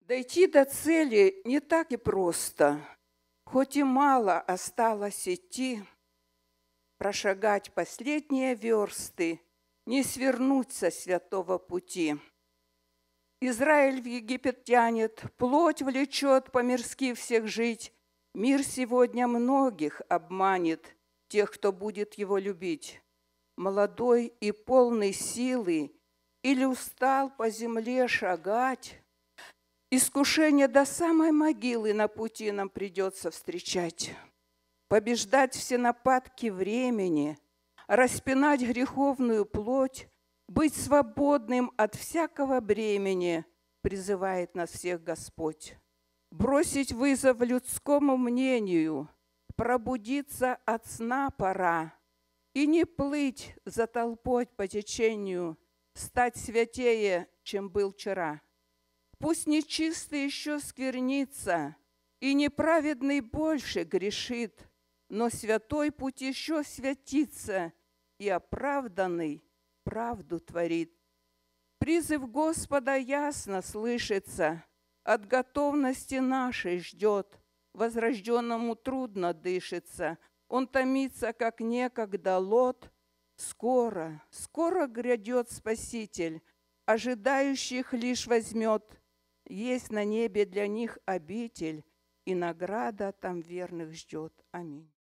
Дойти до цели не так и просто. Хоть и мало осталось идти, прошагать последние версты, не свернуть со святого пути. Израиль в Египет тянет, плоть влечет по-мирски всех жить. Мир сегодня многих обманет, тех, кто будет его любить. Молодой и полный силы, или устал по земле шагать, искушение до самой могилы на пути нам придется встречать. Побеждать все нападки времени, распинать греховную плоть, быть свободным от всякого бремени, призывает нас всех Господь. Бросить вызов людскому мнению, пробудиться от сна пора и не плыть за толпой по течению, стать святее, чем был вчера. Пусть нечистый еще сквернится, и неправедный больше грешит, но святой путь еще святится, и оправданный правду творит. Призыв Господа ясно слышится, от готовности нашей ждет, возрожденному трудно дышится, он томится, как некогда Лот. Скоро, скоро грядет Спаситель, ожидающих лишь возьмет. Есть на небе для них обитель, и награда там верных ждет. Аминь.